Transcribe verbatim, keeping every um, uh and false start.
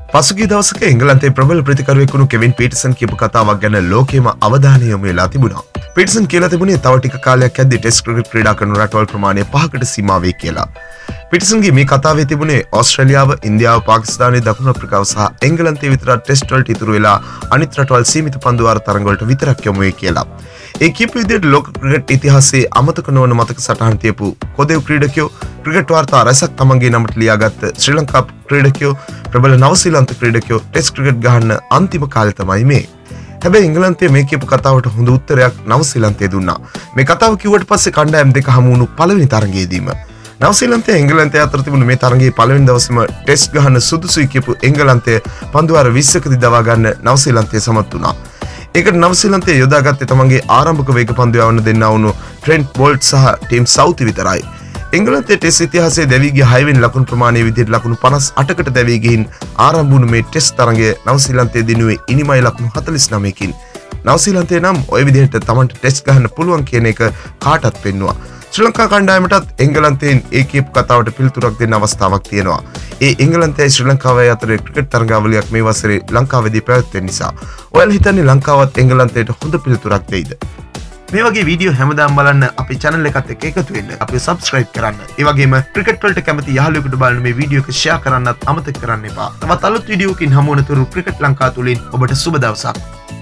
පසුගිය දවසක එංගලන්තයේ ප්‍රබල ප්‍රතිකරුවෙක් වුණු කෙවින් පීටර්සන් කියපු කතාවක් ගැන ලෝකෙම අවධානය යොමු වෙලා තිබුණා. පීටර්සන් කියලා තිබුණේ තව ටික කාලයක් යද්දී ටෙස්ට් ක්‍රිකට් ක්‍රීඩා කරන රටවල් ප්‍රමාණය පහකට සීමා වෙයි කියලා. පීටර්සන්ගේ මේ කතාවේ තිබුණේ ඕස්ට්‍රේලියාව, ඉන්දියාව, පාකිස්තානය, දකුණු අප්‍රිකාව සහ එංගලන්තයේ විතර ටෙස්ට් වලට ඉතුරු වෙලා අනිත් රටවල් සීමිත පන්දු වාර තරඟ වලට විතරක් යොමු වෙයි කියලා. ඒ කියපු විදිහට ලෝක ක්‍රිකට් ඉතිහාසයේ අමතක නොවන මතක සටහන් තියපු කොදෙව් ක්‍රීඩකයෝ ක්‍රිකට් වාර්තා රසක් තමන්ගේ නමට ලියාගත්ත ශ්‍රී ලංකා ක්‍රීඩකයෝ ප්‍රබල නවසීලන්ත ක්‍රීඩකයෝ ටෙස්ට් ක්‍රිකට් ගහන්න අන්තිම කාලේ තමයි මේ. හැබැයි එංගලන්තයේ මේ කියපු කතාවට හොඳ උත්තරයක් නවසීලන්තයේ දුන්නා. මේ කතාව කිව්වට පස්සේ කණ්ඩායම් දෙක හමු වුණු පළවෙනි තරඟයේදීම නවසීලන්තය එංගලන්තය අතර තිබුණු මේ තරඟයේ පළවෙනි දවසේම ටෙස්ට් ගහන්න සුදුසුයි කියපු එංගලන්තය පන්දු වාර විස්සකදී දවා ගන්න නවසීලන්තය සමත් වුණා. ඒකට නවසීලන්තය යොදාගත්තේ තමන්ගේ ආරම්භක වේග පන්දු යවන්න දෙන්නා වුණු ට්‍රෙන්ට් බෝල්ට් සහ ටීම් සවුති විතරයි. එංගලන්තයේ ටෙස්ට් ඉතිහාසයේ දැවී ගිය හයවෙනි ලකුණු ප්‍රමාණය විදිහට ලකුණු පනස් අටකට දැවී ගිහින් ආරම්භ වුණු මේ ටෙස්ට් තරඟය නවසීලන්තයේ දිනුවේ ඉනිමයි ලකුණු හතළිස් නවයකින්. නවසීලන්තය නම් ওই විදිහට තමන්ට ටෙස්ට් ගහන්න පුළුවන් කියන එක කාටත් පෙන්නුවා. ශ්‍රී ලංකා කණ්ඩායමටත් එංගලන්තයෙන් ඒ කියපු කතාවට පිළිතුරක් දෙන්න අවස්ථාවක් තියෙනවා. ඒ එංගලන්තයයි ශ්‍රී ලංකාවයි අතර ක්‍රිකට් තරඟාවලියක් මේ වසරේ ලංකාවේදී පැවැත්වෙන නිසා ඔයාලා හිතන්නේ ලංකාවත් එංගලන්තයට හොඳ පිළිතුරක් දෙයිද? මේ වගේ වීඩියෝ හැමදාම බලන්න අපේ channel එකත් එක්ක එකතු වෙන්න. අපිව subscribe කරන්න. ඒ වගේම ක්‍රිකට් වලට කැමති යාළුවෙකුට බලන්න මේ වීඩියෝ එක share කරන්නත් අමතක කරන්න එපා. තවත් අලුත් වීඩියෝකින් හමු වෙන තුරු ක්‍රිකට් ලංකා තුලින් ඔබට සුබ දවසක්.